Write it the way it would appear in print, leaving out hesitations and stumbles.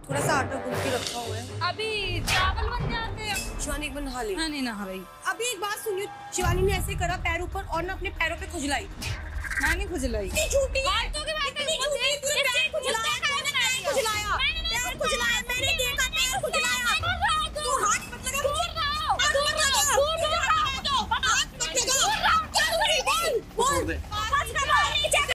थोड़ा सा आटा गूंथ के रखा हुआ है। अभी चावल बन जाते हैं। शिवानी एक बार नहा ले। मैं नहीं नहा रही। अभी एक बात सुनियो, शिवानी ने ऐसे करा पैर ऊपर और ना अपने पैरों पे खुजलाई। मैं नहीं खुजलाई। झूठी है। बातों की बात है।